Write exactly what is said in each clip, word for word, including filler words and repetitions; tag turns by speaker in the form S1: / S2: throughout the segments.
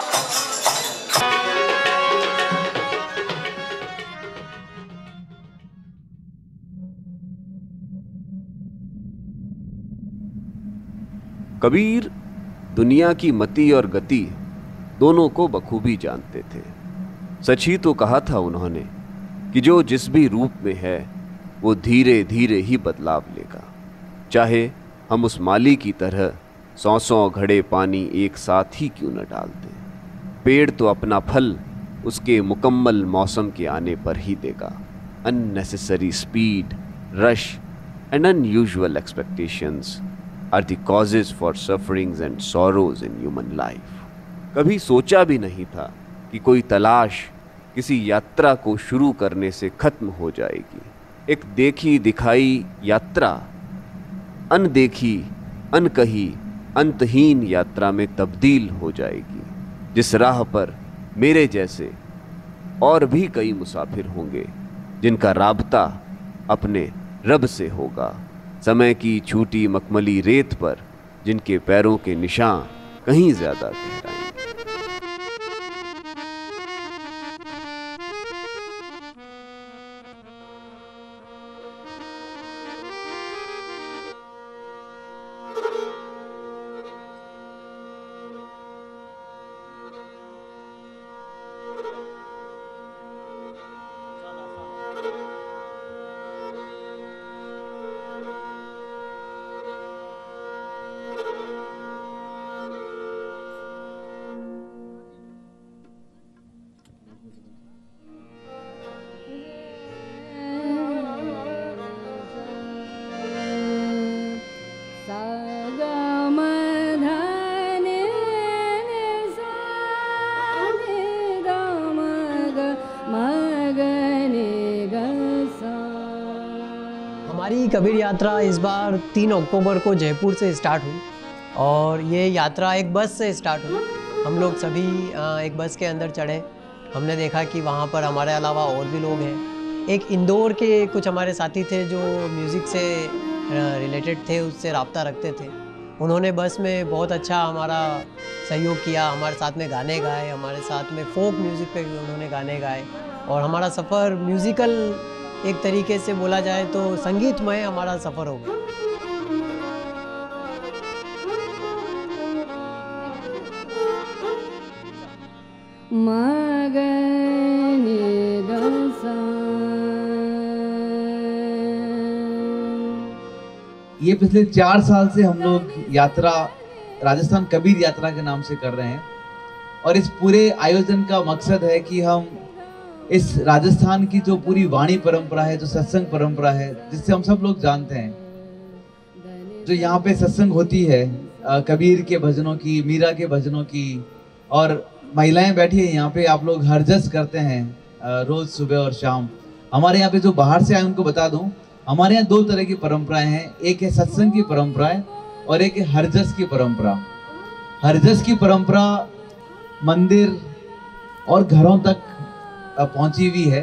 S1: कबीर दुनिया की मति और गति दोनों को बखूबी जानते थे। सच ही तो कहा था उन्होंने कि जो जिस भी रूप में है वो धीरे धीरे ही बदलाव लेगा। चाहे हम उस माली की तरह सौ सौ घड़े पानी एक साथ ही क्यों न डाल दें, पेड़ तो अपना फल उसके मुकम्मल मौसम के आने पर ही देगा। Unnecessary speed, rush and unusual expectations are the causes for sufferings and sorrows in human life. कभी सोचा भी नहीं था कि कोई तलाश किसी यात्रा को शुरू करने से खत्म हो जाएगी। एक देखी दिखाई यात्रा अनदेखी, अनकही, अंतहीन यात्रा में तब्दील हो जाएगी, जिस राह पर मेरे जैसे और भी कई मुसाफिर होंगे जिनका राबता अपने रब से होगा। समय की छूटी मखमली रेत पर जिनके पैरों के निशान कहीं ज्यादा गहराएंगे।
S2: हमारी कबीर यात्रा इस बार तीन अक्टूबर को जयपुर से स्टार्ट हुई और ये यात्रा एक बस से स्टार्ट हुई। हम लोग सभी एक बस के अंदर चढ़े। हमने देखा कि वहाँ पर हमारे अलावा और भी लोग हैं। एक इंदौर के कुछ हमारे साथी थे जो म्यूज़िक से रिलेटेड थे, उससे रब्ता रखते थे। उन्होंने बस में बहुत अच्छा हमारा सहयोग किया, हमारे साथ में गाने गाए, हमारे साथ में फोक म्यूज़िक पे भी उन्होंने गाने गाए और हमारा सफ़र म्यूज़िकल एक तरीके से बोला जाए तो संगीतमय हमारा सफ़र हो गया।
S3: ये पिछले चार साल से हम लोग यात्रा राजस्थान कबीर यात्रा के नाम से कर रहे हैं और इस पूरे आयोजन का मकसद है कि हम इस राजस्थान की जो पूरी वाणी परंपरा है, जो सत्संग परंपरा है, जिससे हम सब लोग जानते हैं, जो यहाँ पे सत्संग होती है कबीर के भजनों की, मीरा के भजनों की, और महिलाएं बैठी है यहाँ पे, आप लोग हरजस करते हैं रोज सुबह और शाम। हमारे यहाँ पे जो बाहर से आए उनको बता दूं, हमारे यहाँ दो तरह की परंपराएं हैं। एक है सत्संग की परंपराएं और एक है हरजस की परंपरा। हरजस की परंपरा मंदिर और घरों तक पहुंची हुई है।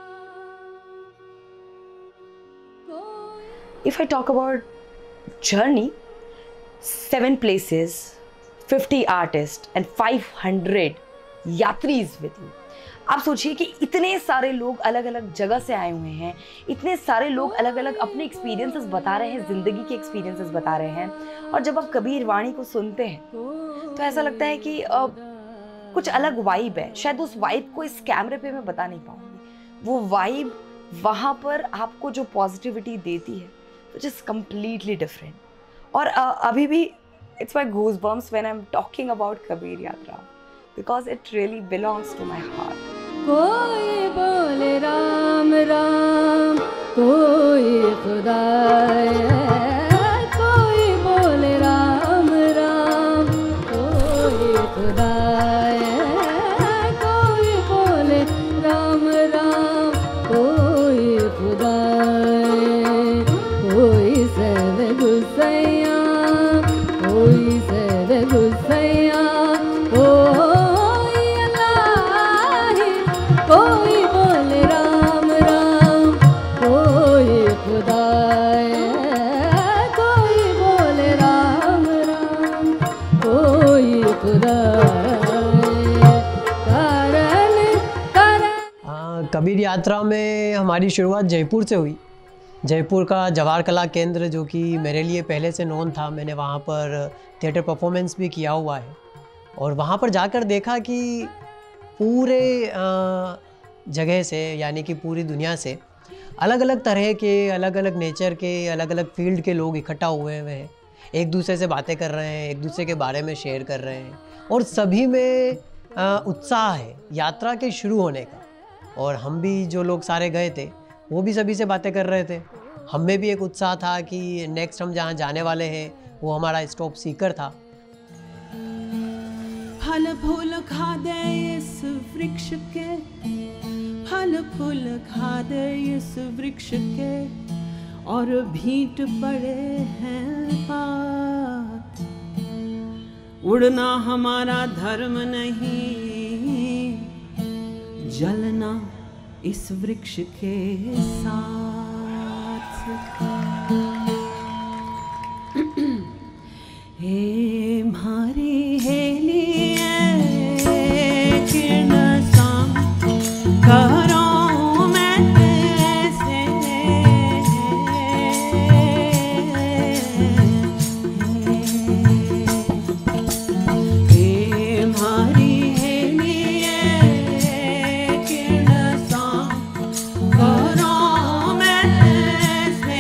S4: If I talk about journey, seven places, fifty artists and five hundred यात्रीज with you. आप सोचिए कि इतने सारे लोग अलग अलग जगह से आए हुए हैं, इतने सारे लोग अलग अलग अपने एक्सपीरियंसेस बता रहे हैं, ज़िंदगी के एक्सपीरियंसेस बता रहे हैं। और जब आप कबीर वाणी को सुनते हैं तो ऐसा लगता है कि आ, कुछ अलग वाइब है। शायद उस वाइब को इस कैमरे पे मैं बता नहीं पाऊंगी। वो वाइब वहाँ पर आपको जो पॉजिटिविटी देती है विच इज़ कम्प्लीटली डिफरेंट। और आ, अभी भी it's my goosebumps when I am talking about Kabir Yatra because it really belongs to my heart.
S5: कोई बोले राम राम, कोई खुदाए, कोई बोले राम राम, कोई खुदाए, कोई बोले राम राम, कोई खुदाए, कोई सर गुस्सैया, कोई सर गुस्सैया, कोई बोले राम राम, कोई खुदाए,
S2: कबीर यात्रा में हमारी शुरुआत जयपुर से हुई। जयपुर का जवाहर कला केंद्र जो कि मेरे लिए पहले से नोन था, मैंने वहाँ पर थिएटर परफॉर्मेंस भी किया हुआ है और वहाँ पर जाकर देखा कि पूरे जगह से यानी कि पूरी दुनिया से अलग अलग तरह के, अलग अलग नेचर के, अलग अलग फील्ड के लोग इकट्ठा हुए हुए हैं, एक दूसरे से बातें कर रहे हैं, एक दूसरे के बारे में शेयर कर रहे हैं और सभी में उत्साह है यात्रा के शुरू होने का। और हम भी जो लोग सारे गए थे वो भी सभी से बातें कर रहे थे। हम में भी एक उत्साह था कि नेक्स्ट हम जहाँ जाने वाले हैं वो हमारा स्टॉप सीकर था।
S6: फल फूल खा दे इस वृक्ष के, फल फूल खा दे इस वृक्ष के, और भीट पड़े हैं पात। उड़ना हमारा धर्म नहीं, जलना इस वृक्ष के साथ। हे मारी हेली किरण सा करो मैं से, हे मारी हेली किरण सा करो मैं से।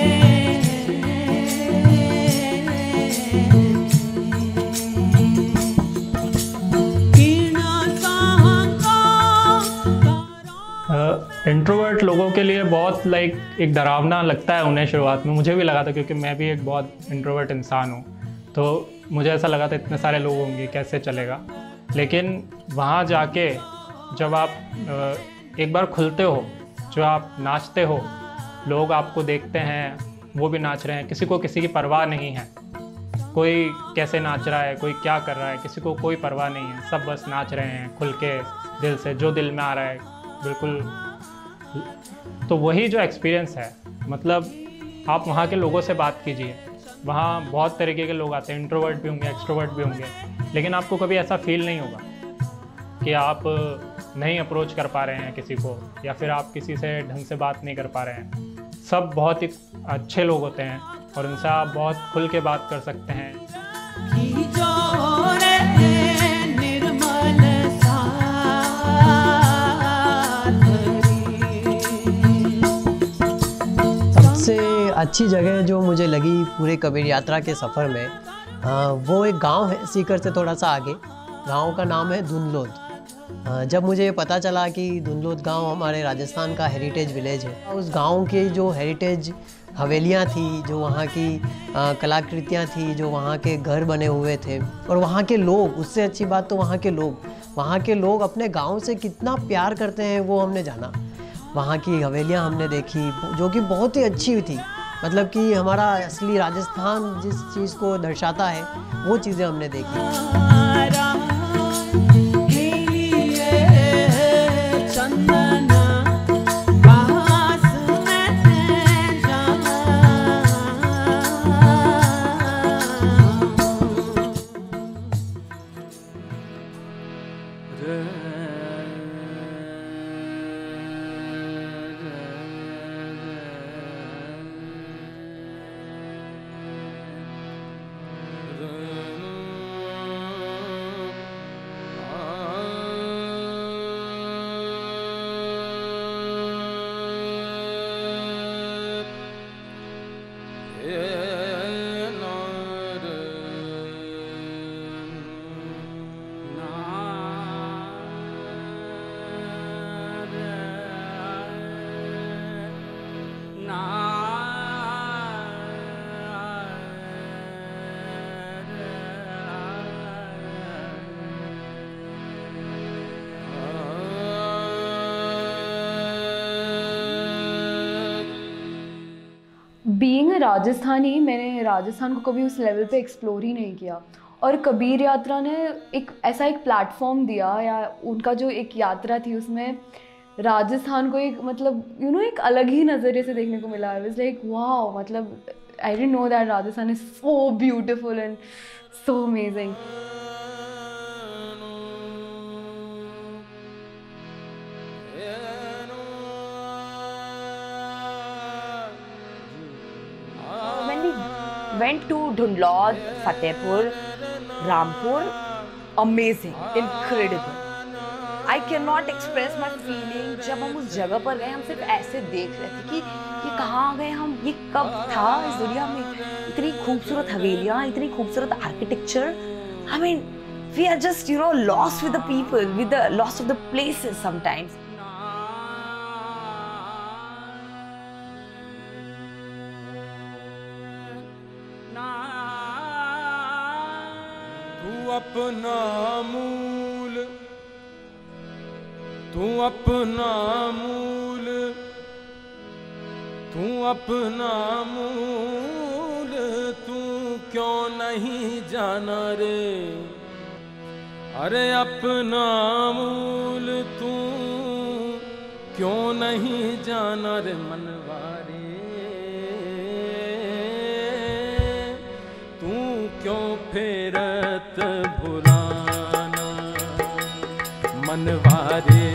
S7: इंट्रोवर्ट uh, लोगों के लिए बहुत लाइक एक डरावना लगता है उन्हें शुरुआत में। मुझे भी लगा था क्योंकि मैं भी एक बहुत इंट्रोवर्ट इंसान हूँ, तो मुझे ऐसा लगा था इतने सारे लोग होंगे कैसे चलेगा। लेकिन वहाँ जाके जब आप uh, एक बार खुलते हो, जो आप नाचते हो, लोग आपको देखते हैं, वो भी नाच रहे हैं, किसी को किसी की परवाह नहीं है, कोई कैसे नाच रहा है, कोई क्या कर रहा है, किसी को कोई परवाह नहीं है, सब बस नाच रहे हैं खुल के दिल से, जो दिल में आ रहा है बिल्कुल। तो वही जो एक्सपीरियंस है, मतलब आप वहाँ के लोगों से बात कीजिए, वहाँ बहुत तरीके के लोग आते हैं, इंट्रोवर्ट भी होंगे, एक्सट्रोवर्ट भी होंगे, लेकिन आपको कभी ऐसा फील नहीं होगा कि आप नहीं अप्रोच कर पा रहे हैं किसी को, या फिर आप किसी से ढंग से बात नहीं कर पा रहे हैं। सब बहुत ही अच्छे लोग होते हैं और उनसे आप बहुत खुल के बात कर सकते हैं।
S2: सबसे अच्छी जगह जो मुझे लगी पूरे कबीर यात्रा के सफ़र में, आ, वो एक गांव है सीकर से थोड़ा सा आगे। गांव का नाम है धुंधलोद। जब मुझे पता चला कि धुंधलोद गांव हमारे राजस्थान का हेरिटेज विलेज है, उस गांव के जो हेरिटेज हवेलियाँ थी, जो वहाँ की कलाकृतियाँ थी, जो वहाँ के घर बने हुए थे और वहाँ के लोग, उससे अच्छी बात तो वहाँ के लोग वहाँ के लोग अपने गांव से कितना प्यार करते हैं वो हमने जाना। वहाँ की हवेलियाँ हमने देखी जो कि बहुत ही अच्छी थी, मतलब कि हमारा असली राजस्थान जिस चीज़ को दर्शाता है वो चीज़ें हमने देखी।
S5: बीइंग अ राजस्थानी, मैंने राजस्थान को कभी उस लेवल पे एक्सप्लोर ही नहीं किया, और कबीर यात्रा ने एक ऐसा एक प्लेटफॉर्म दिया, या उनका जो एक यात्रा थी उसमें राजस्थान को एक मतलब यू you नो know, एक अलग ही नज़रिए से देखने को मिला। आई वाज लाइक वाओ, मतलब I didn't know that Rajasthan is so beautiful and so amazing.
S4: went to Dhundlod, Fatehpur, Rampur. Amazing, incredible. I cannot express my feeling. जब हम उस जगह पर गए हम सिर्फ ऐसे देख रहे थे कि ये कहाँ आ गए हम, ये कब था इस दुनिया में. इतनी खूबसूरत हवेलियाँ, इतनी खूबसूरत architecture. I mean, we are just, you know, lost with the people, with the lost of the places sometimes.
S8: तू अपना मूल, तू अपना मूल, तू अपना मूल, तू क्यों नहीं जाना रे. अरे अपना मूल तू क्यों नहीं जाना रे मनवारे. तू क्यों फेरत भुलाना मनवारे.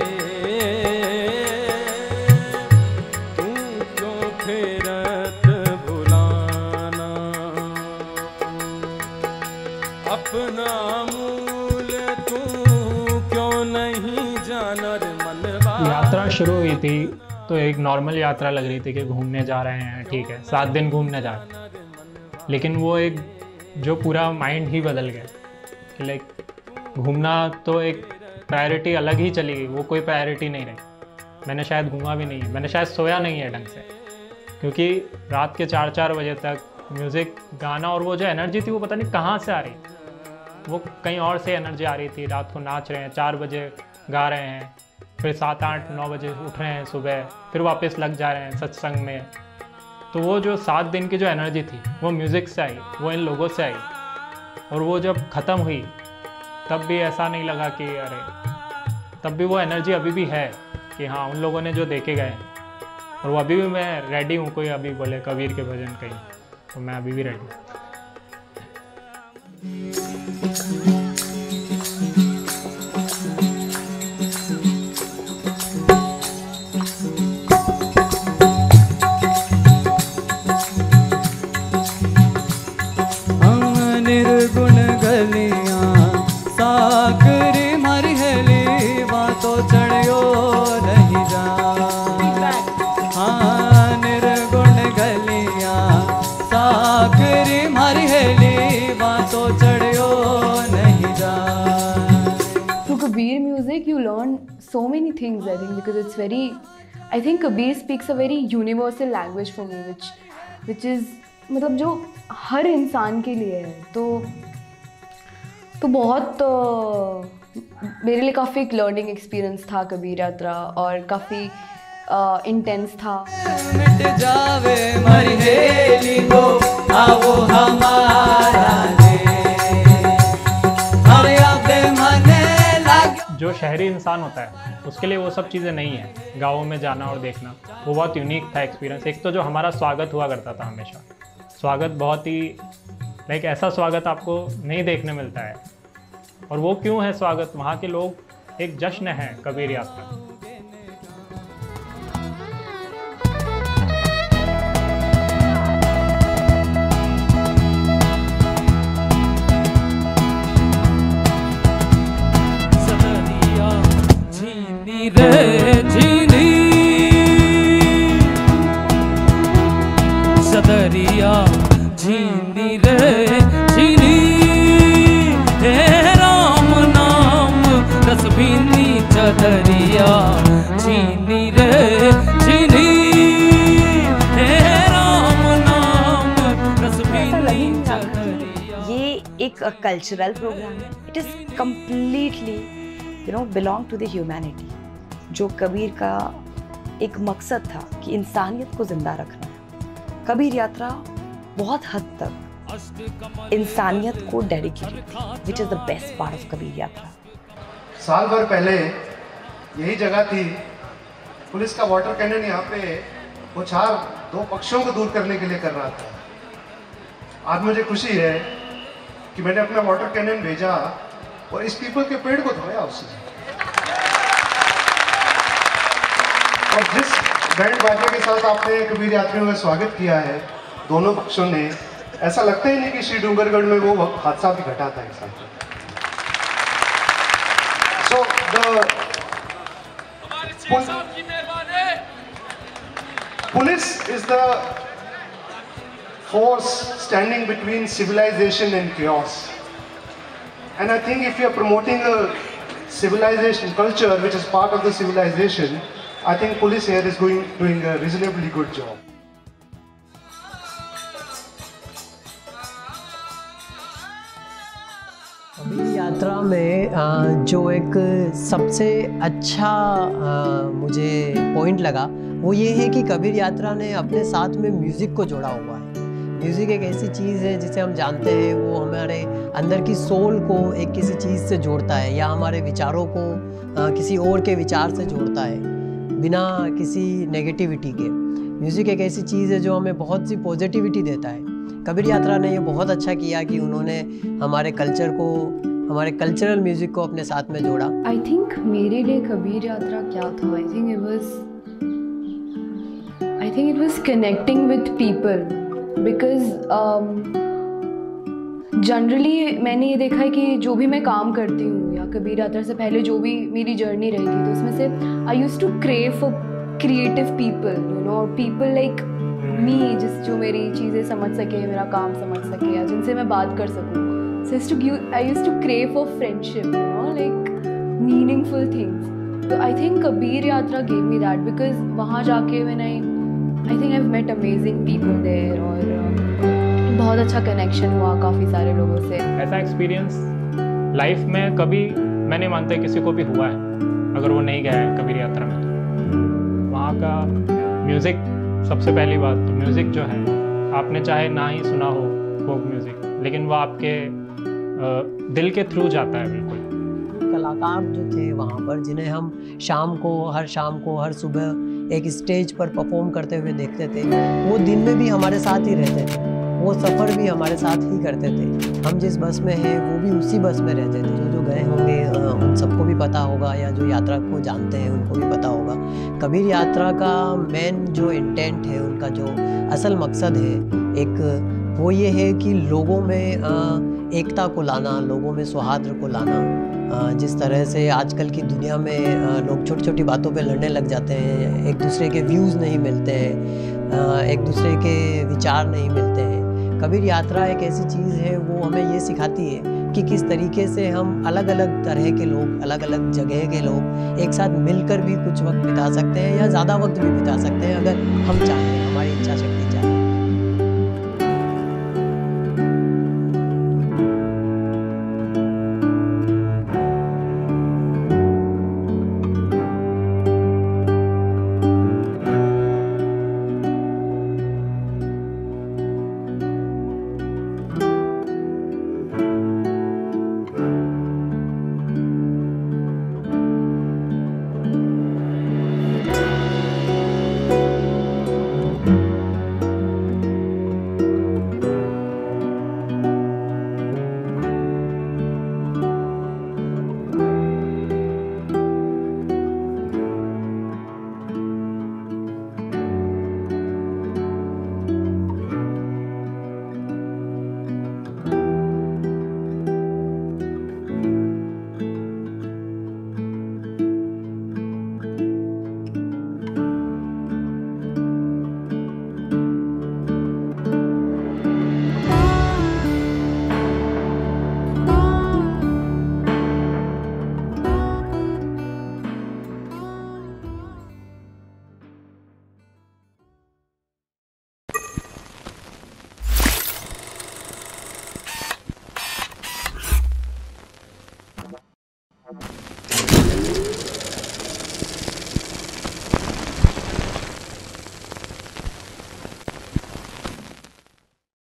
S8: तू क्यों फेरत भुलाना अपना मूल, तू क्यों नहीं जाना रे मनवारे.
S7: यात्रा शुरू हुई थी तो एक नॉर्मल यात्रा लग रही थी कि घूमने जा रहे हैं, ठीक है, सात दिन घूमने जा रहे हैं. लेकिन वो एक जो पूरा माइंड ही बदल गया कि लाइक घूमना तो एक प्रायोरिटी अलग ही चली गई, वो कोई प्रायोरिटी नहीं रही. मैंने शायद घूमा भी नहीं है, मैंने शायद सोया नहीं है ढंग से, क्योंकि रात के चार चार बजे तक म्यूज़िक गाना और वो जो एनर्जी थी वो पता नहीं कहाँ से आ रही. वो कहीं और से एनर्जी आ रही थी. रात को नाच रहे हैं, चार बजे गा रहे हैं, फिर सात आठ नौ बजे उठ रहे हैं सुबह, फिर वापस लग जा रहे हैं सत्संग में. तो वो जो सात दिन की जो एनर्जी थी वो म्यूज़िक से आई, वो इन लोगों से आई. और वो जब ख़त्म हुई तब भी ऐसा नहीं लगा कि अरे, तब भी वो एनर्जी अभी भी है कि हाँ उन लोगों ने जो देखे गए हैं. और वो अभी भी मैं रेडी हूँ. कोई अभी बोले कबीर के भजन कहीं तो मैं अभी भी रेडी हूँ.
S9: निर्गुण गलियां साकरी मारी हेली बातों चढ़ियो नहीं जा. हाँ निर्गुण गलियां साकरी मारी हेली बातों चढ़ियो नहीं जा.
S5: Through Kabir music you learn so many things, I think, because it's very, I think Kabir speaks a very universal language for me, which which is मतलब जो हर इंसान के लिए है. तो तो बहुत uh, मेरे लिए काफ़ी एक लर्निंग एक्सपीरियंस था कबीर यात्रा, और काफ़ी इंटेंस uh, था.
S9: मिट जावे मरी हेली को आओ हमारा रे, अरे आपे मने लग.
S7: जो शहरी इंसान होता है उसके लिए वो सब चीज़ें नहीं है. गाँवों में जाना और देखना वो बहुत यूनिक था एक्सपीरियंस. एक तो जो हमारा स्वागत हुआ करता था हमेशा, स्वागत बहुत ही लाइक ऐसा स्वागत आपको नहीं देखने मिलता है. और वो क्यों है स्वागत, वहाँ के लोग एक जश्न है कबीर यात्रा.
S8: सदरिया झीनी रे झीनी, सदरिया झीनी रे झीनी, हे राम नाम रसभीनी चदरिया झीनी रे झीनी, हे राम नाम रसभीनी चदरिया.
S4: ये एक कल्चरल प्रोग्राम है. It is completely you know belong to the humanity. जो कबीर का एक मकसद था कि इंसानियत को ज़िंदा रखना है. कबीर यात्रा बहुत हद तक इंसानियत को डेडिकेटेड थी, which is the best part of Kabir Yatra.
S10: साल भर पहले यही जगह थी, पुलिस का वाटर कैनन यहाँ पे उछाल दो पक्षियों को दूर करने के लिए कर रहा था. आज मुझे खुशी है कि मैंने अपना वाटर कैनन भेजा और इस पीपल के पेड़ को धोया उससे. और जिस बैंड बाजे के साथ आपने कबीर यात्रियों का स्वागत किया है दोनों पक्षों ने, ऐसा लगता ही नहीं कि श्री डूंगरगढ़ में वो हादसा भी घटा था एक साल पहले। So the police is the force standing between civilization and chaos. And I think if you are promoting a civilization culture which is part of the civilization, I think police here is going doing a reasonably good job.
S2: Kabir यात्रा में जो एक सबसे अच्छा मुझे point लगा वो ये है कि कबीर यात्रा ने अपने साथ में म्यूज़िक को जोड़ा हुआ है। म्यूज़िक एक ऐसी चीज़ है जिसे हम जानते हैं वो हमारे अंदर की सोल को एक किसी चीज़ से जोड़ता है या हमारे विचारों को किसी और के विचार से जोड़ता है बिना किसी नेगेटिविटी के। म्यूज़िक एक ऐसी चीज़ है जो हमें बहुत सी पॉजिटिविटी देता है। कबीर यात्रा ने ये बहुत अच्छा किया कि उन्होंने हमारे कल्चर को, हमारे कल्चरल म्यूज़िक को अपने साथ में जोड़ा।
S5: आई थिंक मेरे लिए कबीर यात्रा क्या था, I think it was I think it was connecting with people, because generally मैंने ये देखा है कि जो भी मैं काम करती हूँ या कबीर यात्रा से पहले जो भी मेरी जर्नी रही थी तो उसमें से I used to crave for creative people, you know, people like me, जिस जो मेरी चीज़ें समझ सके, मेरा काम समझ सके या जिनसे मैं बात कर सकूँ। So I used to give, I used to crave for friendship, you know, like meaningful things. So I think Kabir Yatra gave me that because वहाँ जाके when I, I think I've met amazing people there और uh, बहुत अच्छा connection हुआ काफ़ी सारे लोगों से।
S7: ऐसा एक्सपीरियंस लाइफ में कभी मैं नहीं मानता किसी को भी हुआ है अगर वो नहीं गया है कबीर यात्रा में। तो वहाँ का म्यूज़िक, सबसे पहली बात तो म्यूज़िक जो है आपने चाहे ना ही सुना हो फोक म्यूज़िक, लेकिन वो आपके दिल के थ्रू जाता है। बिल्कुल
S2: कलाकार जो थे वहाँ पर जिन्हें हम शाम को, हर शाम को, हर सुबह एक स्टेज पर परफॉर्म करते हुए देखते थे, वो दिन में भी हमारे साथ ही रहते थे, वो सफ़र भी हमारे साथ ही करते थे। हम जिस बस में हैं वो भी उसी बस में रहते थे। जो जो गए होंगे उन सबको भी पता होगा या जो यात्रा को जानते हैं उनको भी पता होगा। कबीर यात्रा का मेन जो इंटेंट है, उनका जो असल मकसद है एक, वो ये है कि लोगों में एकता को लाना, लोगों में सौहार्द को लाना। जिस तरह से आजकल की दुनिया में लोग छोटी छोटी बातों पे लड़ने लग जाते हैं, एक दूसरे के व्यूज़ नहीं मिलते हैं, एक दूसरे के विचार नहीं मिलते हैं। कबीर यात्रा एक ऐसी चीज़ है वो हमें ये सिखाती है कि किस तरीके से हम अलग अलग तरह के लोग, अलग अलग जगह के लोग एक साथ मिलकर भी कुछ वक्त बिता सकते हैं या ज़्यादा वक्त भी बिता सकते हैं अगर हम चाहें, हमारी इच्छा शक्ति